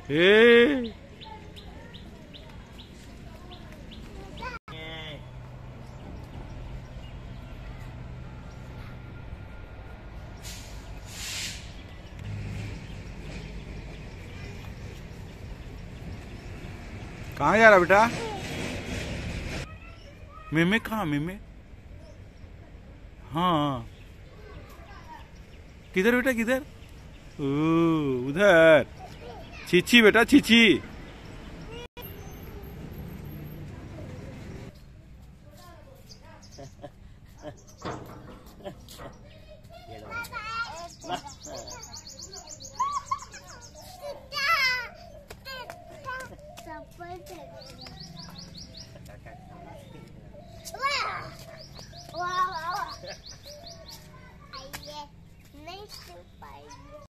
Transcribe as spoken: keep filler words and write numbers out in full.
ए कहाँ जा रहा बेटा? मेमे कहाँ? मेमे हाँ किधर बेटा किधर? ओ उधर। चीची बेटा चीची। वाह वाह वाह। नहीं